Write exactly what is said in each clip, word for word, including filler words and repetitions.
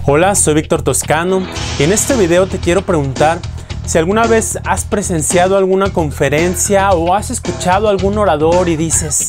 Hola, soy Víctor Toscano y en este video te quiero preguntar si alguna vez has presenciado alguna conferencia o has escuchado algún orador y dices: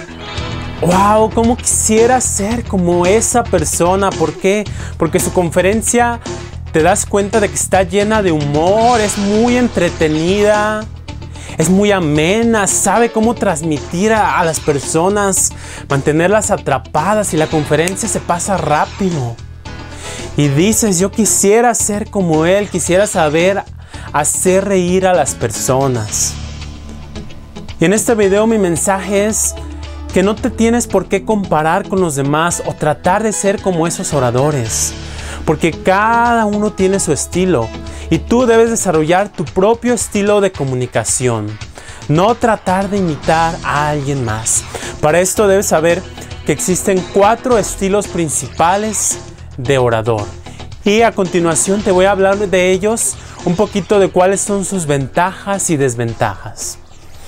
wow, cómo quisiera ser como esa persona. ¿Por qué? Porque su conferencia te das cuenta de que está llena de humor, es muy entretenida, es muy amena, sabe cómo transmitir a, a las personas, mantenerlas atrapadas y la conferencia se pasa rápido. Y dices: yo quisiera ser como él, quisiera saber hacer reír a las personas. Y en este video mi mensaje es que no te tienes por qué comparar con los demás o tratar de ser como esos oradores, porque cada uno tiene su estilo y tú debes desarrollar tu propio estilo de comunicación, no tratar de imitar a alguien más. Para esto debes saber que existen cuatro estilos principales de orador y a continuación te voy a hablar de ellos, un poquito de cuáles son sus ventajas y desventajas.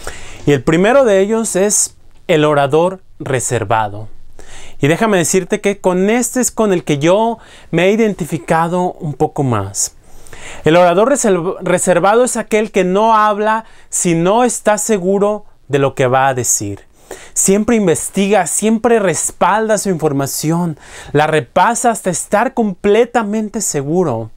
Y el primero de ellos es el orador reservado. Y déjame decirte que con este es con el que yo me he identificado un poco más. El orador reservado es aquel que no habla si no está seguro de lo que va a decir. Siempre investiga, siempre respalda su información, la repasa hasta estar completamente seguro.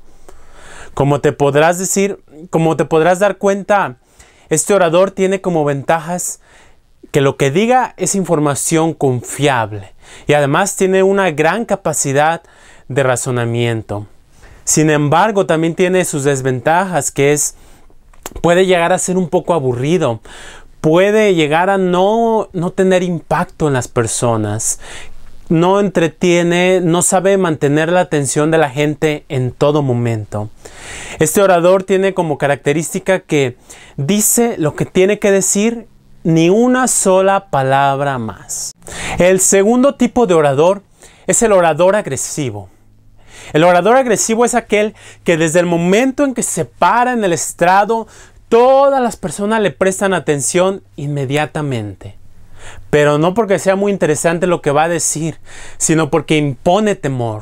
Como te podrás decir, como te podrás dar cuenta, este orador tiene como ventajas que lo que diga es información confiable y además tiene una gran capacidad de razonamiento. Sin embargo, también tiene sus desventajas, que es, puede llegar a ser un poco aburrido, puede llegar a no, no tener impacto en las personas, no entretiene, no sabe mantener la atención de la gente en todo momento. Este orador tiene como característica que dice lo que tiene que decir, ni una sola palabra más. El segundo tipo de orador es el orador agresivo. El orador agresivo es aquel que desde el momento en que se para en el estrado, todas las personas le prestan atención inmediatamente. Pero no porque sea muy interesante lo que va a decir, sino porque impone temor,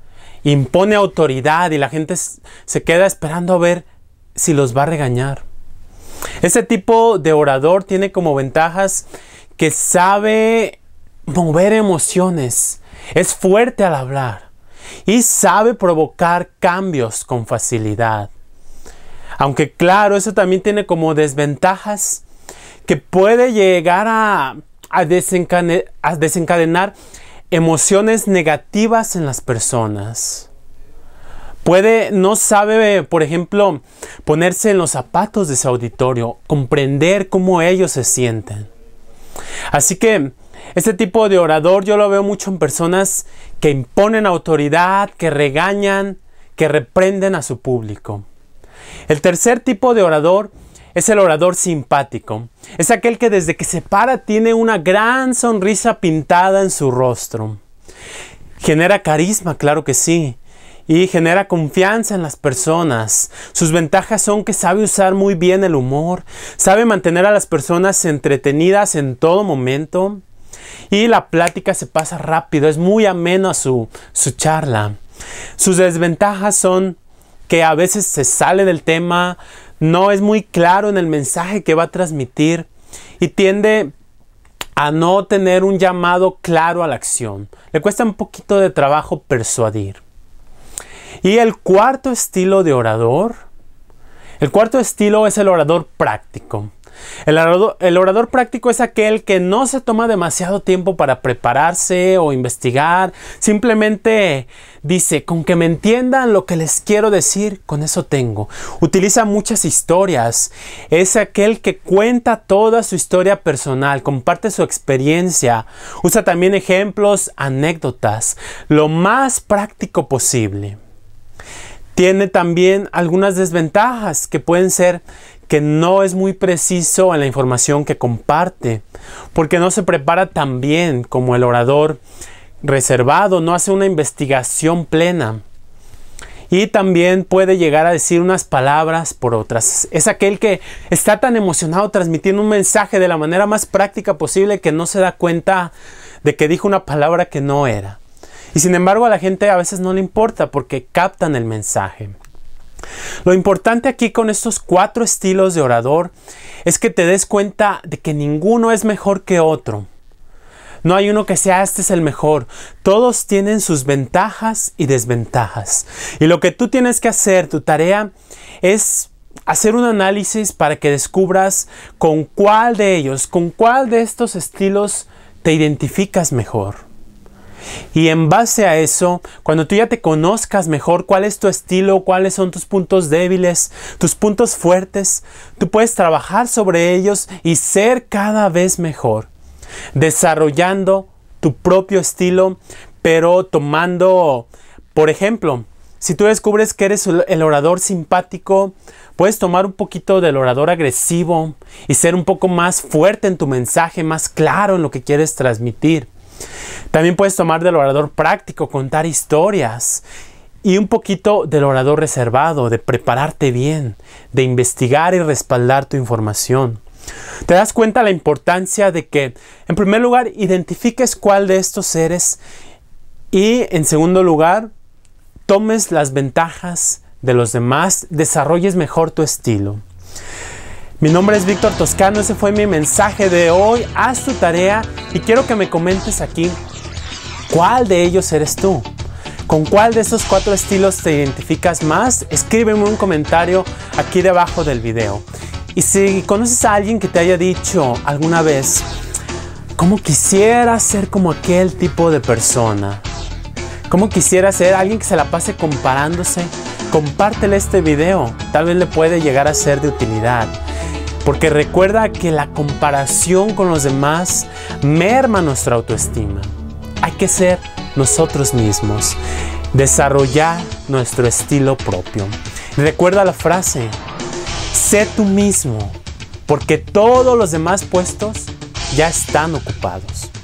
impone autoridad y la gente se queda esperando a ver si los va a regañar. Este tipo de orador tiene como ventajas que sabe mover emociones, es fuerte al hablar y sabe provocar cambios con facilidad. Aunque claro, eso también tiene como desventajas que puede llegar a, a, desencane, a desencadenar emociones negativas en las personas. Puede, no sabe, por ejemplo, ponerse en los zapatos de su auditorio, comprender cómo ellos se sienten. Así que este tipo de orador yo lo veo mucho en personas que imponen autoridad, que regañan, que reprenden a su público. El tercer tipo de orador es el orador simpático. Es aquel que desde que se para tiene una gran sonrisa pintada en su rostro. Genera carisma, claro que sí. Y genera confianza en las personas. Sus ventajas son que sabe usar muy bien el humor, sabe mantener a las personas entretenidas en todo momento y la plática se pasa rápido, es muy ameno su, su charla. Sus desventajas son que a veces se sale del tema, no es muy claro en el mensaje que va a transmitir y tiende a no tener un llamado claro a la acción. Le cuesta un poquito de trabajo persuadir. Y el cuarto estilo de orador, el cuarto estilo es el orador práctico. El orador, el orador práctico es aquel que no se toma demasiado tiempo para prepararse o investigar. Simplemente dice: con que me entiendan lo que les quiero decir, con eso tengo. Utiliza muchas historias. Es aquel que cuenta toda su historia personal, comparte su experiencia. Usa también ejemplos, anécdotas, lo más práctico posible. Tiene también algunas desventajas que pueden ser que no es muy preciso en la información que comparte, porque no se prepara tan bien como el orador reservado, no hace una investigación plena. Y también puede llegar a decir unas palabras por otras. Es aquel que está tan emocionado transmitiendo un mensaje de la manera más práctica posible que no se da cuenta de que dijo una palabra que no era. Y sin embargo a la gente a veces no le importa porque captan el mensaje. Lo importante aquí con estos cuatro estilos de orador es que te des cuenta de que ninguno es mejor que otro. No hay uno que sea este es el mejor. Todos tienen sus ventajas y desventajas. Y lo que tú tienes que hacer, tu tarea, es hacer un análisis para que descubras con cuál de ellos, con cuál de estos estilos te identificas mejor. Y en base a eso, cuando tú ya te conozcas mejor cuál es tu estilo, cuáles son tus puntos débiles, tus puntos fuertes, tú puedes trabajar sobre ellos y ser cada vez mejor, desarrollando tu propio estilo, pero tomando, por ejemplo, si tú descubres que eres el orador simpático, puedes tomar un poquito del orador agresivo y ser un poco más fuerte en tu mensaje, más claro en lo que quieres transmitir. También puedes tomar del orador práctico, contar historias, y un poquito del orador reservado, de prepararte bien, de investigar y respaldar tu información. Te das cuenta la importancia de que, en primer lugar, identifiques cuál de estos eres y, en segundo lugar, tomes las ventajas de los demás, desarrolles mejor tu estilo. Mi nombre es Víctor Toscano, ese fue mi mensaje de hoy. Haz tu tarea y quiero que me comentes aquí cuál de ellos eres tú. ¿Con cuál de estos cuatro estilos te identificas más? Escríbeme un comentario aquí debajo del video. Y si conoces a alguien que te haya dicho alguna vez, ¿cómo quisiera ser como aquel tipo de persona? ¿Cómo quisiera ser alguien que se la pase comparándose? Compártele este video, tal vez le puede llegar a ser de utilidad. Porque recuerda que la comparación con los demás merma nuestra autoestima. Hay que ser nosotros mismos, desarrollar nuestro estilo propio. Recuerda la frase, sé tú mismo, porque todos los demás puestos ya están ocupados.